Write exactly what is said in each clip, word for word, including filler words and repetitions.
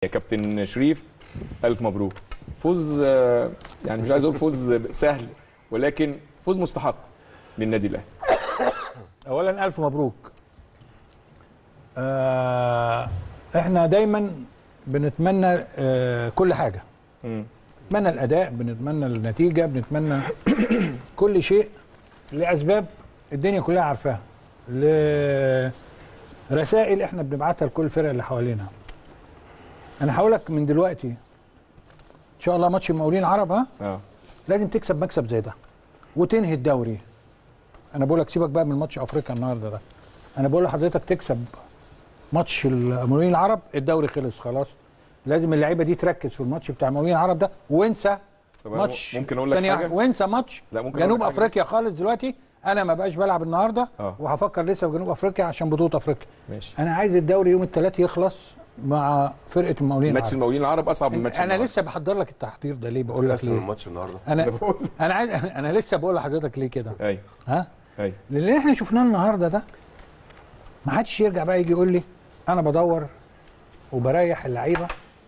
يا كابتن شريف الف مبروك. فوز يعني مش عايز اقول فوز سهل ولكن فوز مستحق للنادي الاهلي. اولا الف مبروك. آه احنا دايما بنتمنى آه كل حاجه، امم بنتمنى الاداء، بنتمنى النتيجه، بنتمنى كل شيء لاسباب الدنيا كلها عارفاها، لرسائل احنا بنبعتها لكل الفرق اللي حوالينا. انا هقول لك من دلوقتي ان شاء الله ماتش المقاولين العرب ها اه لازم تكسب مكسب زي ده وتنهي الدوري. انا بقول لك سيبك بقى من ماتش افريقيا النهارده ده، انا بقول لحضرتك تكسب ماتش المقاولين العرب، الدوري خلص خلاص. لازم اللعيبه دي تركز في الماتش بتاع المقاولين العرب ده، وانسى ماتش ممكن اقول لك حاجه، وانسى ماتش جنوب افريقيا خالص. دلوقتي انا ما بقاش بلعب النهارده أوه. وهفكر لسه في جنوب افريقيا عشان بطوله افريقيا. ماشي. انا عايز الدوري يوم الثلاث يخلص مع فرقه المقاولين العرب. ماتش المقاولين العرب اصعب من ماتش انا النهارده. لسه بحضر لك التحضير ده ليه، بقول لك ليه الماتش النهارده انا انا عايز انا لسه بقول لحضرتك ليه كده. ايوه ها ايوه اللي احنا شفناه النهارده ده ما حدش يرجع بقى يجي يقول لي انا بدور وبريح اللعيبه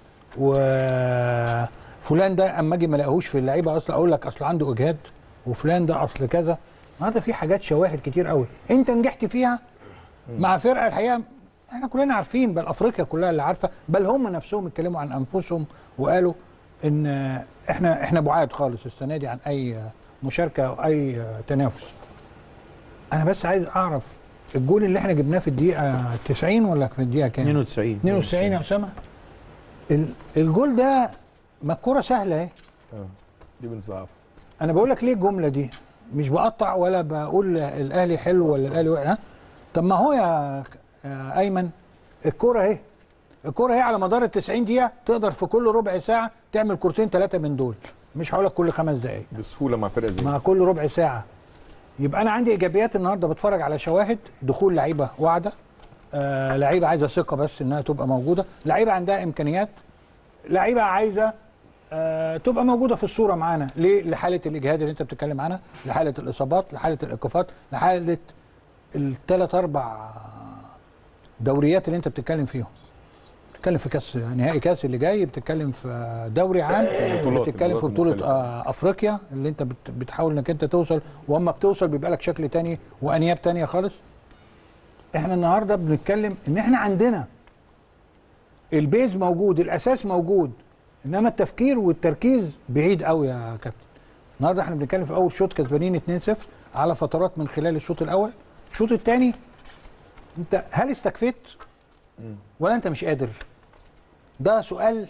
وفلان ده اما اجي ما الاقيهوش في اللعيبه اصلا اقول لك اصل عنده اجهاد وفلان ده اصل كذا. هذا في حاجات شواهد كتير قوي انت نجحت فيها مع فرقه الحقيقه احنا كلنا عارفين، بل افريقيا كلها اللي عارفه، بل هم نفسهم اتكلموا عن انفسهم وقالوا ان احنا احنا بعاد خالص السنه دي عن اي مشاركه او اي تنافس. انا بس عايز اعرف الجول اللي احنا جبناه في الدقيقه تسعين ولا في الدقيقه كام؟ اتنين وتسعين اتنين وتسعين يا اسامه. الجول ده ما الكوره سهله اهي. اه دي بنصعب. انا بقول لك ليه الجمله دي؟ مش بقطع ولا بقول الاهلي حلو ولا الاهلي وقع. ها طب ما هو يا ايمن الكوره اهي، الكوره اهي على مدار ال تسعين دقيقه تقدر في كل ربع ساعه تعمل كورتين ثلاثه من دول، مش هقول لك كل خمس دقائق بسهوله مع فرقه زي مع كل ربع ساعه. يبقى انا عندي ايجابيات النهارده، بتفرج على شواهد دخول لعيبه واعده، آه لعيبه عايزه ثقه بس انها تبقى موجوده، لعيبه عندها امكانيات، لعيبه عايزه آه تبقى موجوده في الصوره معانا. ليه؟ لحاله الاجهاد اللي انت بتتكلم عنها، لحاله الاصابات، لحاله الايقافات، لحاله الثلاث اربع دوريات اللي انت بتتكلم فيهم. بتتكلم في كاس نهائي كاس اللي جاي، بتتكلم في دوري عام، بتتكلم في بطوله آه افريقيا اللي انت بتحاول انك انت توصل، واما بتوصل بيبقى لك شكل تاني وانياب تانيه خالص. احنا النهارده بنتكلم ان احنا عندنا البيز موجود، الاساس موجود، انما التفكير والتركيز بعيد قوي يا كابتن. النهارده احنا بنتكلم في اول شوط كسبانين اتنين صفر على فترات من خلال الشوط الاول. الشوط الثاني انت هل استكفيت ولا انت مش قادر؟ ده سؤال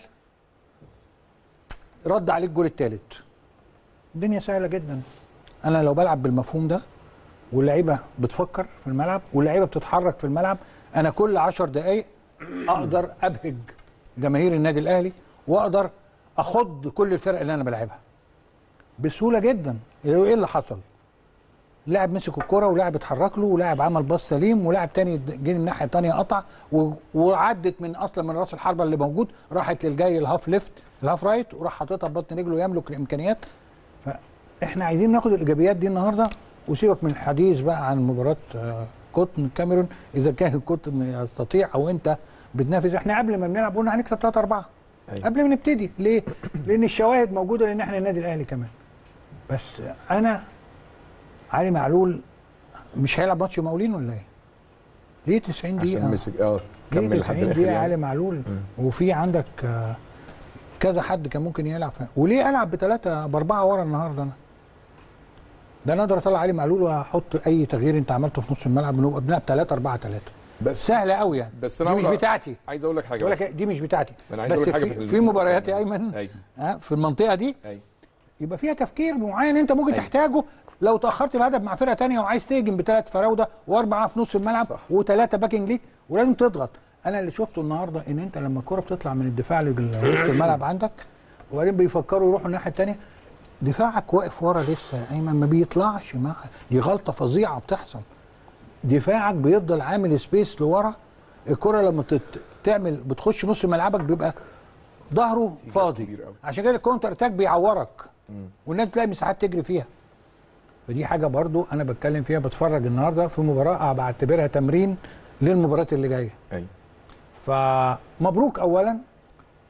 رد عليه الجول الثالث. الدنيا سهله جدا. انا لو بلعب بالمفهوم ده واللعيبه بتفكر في الملعب واللعيبه بتتحرك في الملعب، انا كل عشر دقائق اقدر ابهج جماهير النادي الاهلي واقدر اخض كل الفرق اللي انا بلعبها بسهوله جدا. ايه اللي حصل؟ لاعب مسك الكرة ولاعب اتحرك له ولاعب عمل باص سليم ولاعب تاني جه من الناحيه الثانيه قطع وعدت من اصلا من راس الحربه اللي موجود راحت للجاي الهاف ليفت الهاف رايت وراح حاططها ببطن رجله يملك الامكانيات. فاحنا عايزين ناخد الايجابيات دي النهارده وسيبك من الحديث بقى عن مباراه قطن الكاميرون اذا كان القطن يستطيع او انت بتنافس. احنا قبل ما بنلعب قلنا هنكسب ثلاثة أربعة أيوة. قبل ما نبتدي. ليه؟ لان الشواهد موجوده، لان احنا النادي الاهلي كمان. بس انا علي معلول مش هيلعب ماتش مقاولين ولا ايه؟ ليه تسعين دقيقة؟ عشان مسك اه كمل لحد الاخر يعني علي معلول م. وفي عندك آه كذا حد كان ممكن يلعب فيها. وليه العب بثلاثة بأربعة ورا النهارده انا؟ ده انا اقدر اطلع علي معلول واحط اي تغيير انت عملته في نص الملعب نبقى بنلعب ثلاثة أربعة ثلاثة. بس سهلة قوي يعني. بس انا دي مش بتاعتي. عايز اقول لك حاجة بس. دي مش بتاعتي. انا عايز بس اقول لك حاجة في, في مباريات يا ايمن أيوة. ها في المنطقة دي أيوة. يبقى فيها تفكير معين انت ممكن أيوة. تحتاجه لو تاخرت بهدف مع فرقه ثانيه وعايز تهجم بثلاث فراوده واربعه في نص الملعب وثلاثه باكنج ليك ولازم تضغط. انا اللي شفته النهارده ان انت لما الكره بتطلع من الدفاع لوسط الملعب عندك وبعدين بيفكروا يروحوا الناحيه الثانيه، دفاعك واقف ورا لسه يا ايمن ما بيطلعش. مع دي غلطه فظيعه بتحصل. دفاعك بيفضل عامل سبيس لورا، الكره لما تعمل بتخش نص ملعبك بيبقى ظهره فاضي، عشان كده الكونتر اتاك بيعورك والناس تلاقي مساحات تجري فيها. فدي حاجه برضو انا بتكلم فيها. بتفرج النهارده في مباراه بعتبرها تمرين للمباراه اللي جايه. ايوه. فمبروك اولا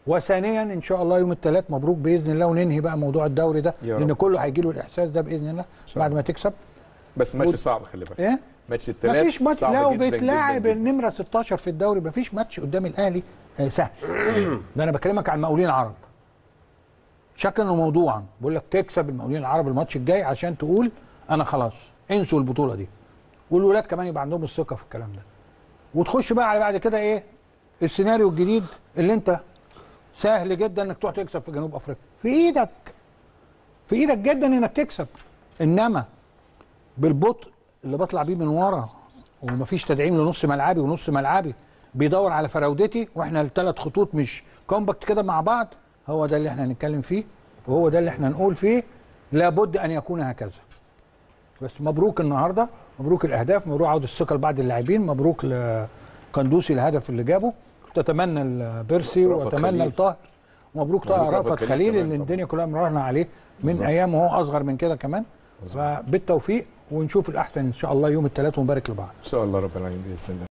وثانيا ان شاء الله يوم الثلاث مبروك باذن الله، وننهي بقى موضوع الدوري ده، لان كله هيجي له الاحساس ده باذن الله بعد ما تكسب. بس ماتش و... صعب، خلي بالك. ايه؟ ماتش الثلاث مفيش ماتش لو بتلاعب النمره ستاشر في الدوري مفيش ماتش قدام الاهلي آه سهل. ده انا بكلمك عن المقاولين العرب شكلا وموضوعا، بقول لك تكسب المقاولين العرب الماتش الجاي عشان تقول انا خلاص انسوا البطوله دي، والولاد كمان يبقى عندهم الثقه في الكلام ده، وتخش بقى على بعد كده ايه السيناريو الجديد اللي انت سهل جدا انك تروح تكسب في جنوب افريقيا، في ايدك في ايدك جدا انك تكسب، انما بالبطء اللي بطلع بيه من ورا ومفيش تدعيم لنص ملعبي ونص ملعبي بيدور على فراودتي، واحنا الثلاث خطوط مش كومباكت كده مع بعض، هو ده اللي احنا هنتكلم فيه وهو ده اللي احنا نقول فيه لابد ان يكون هكذا. بس مبروك النهارده، مبروك الاهداف، مبروك عوده الثقه لبعض اللاعبين، مبروك لقندوسي الهدف اللي جابه، كنت اتمنى لبيرسي واتمنى لطاهر، ومبروك طاهر رأفت خليل اللي الدنيا كلها مراهنه عليه من بالزبط. ايام وهو اصغر من كده كمان، فبالتوفيق ونشوف الاحسن ان شاء الله يوم الثلاث ونبارك لبعض ان شاء الله رب العالمين باذن الله.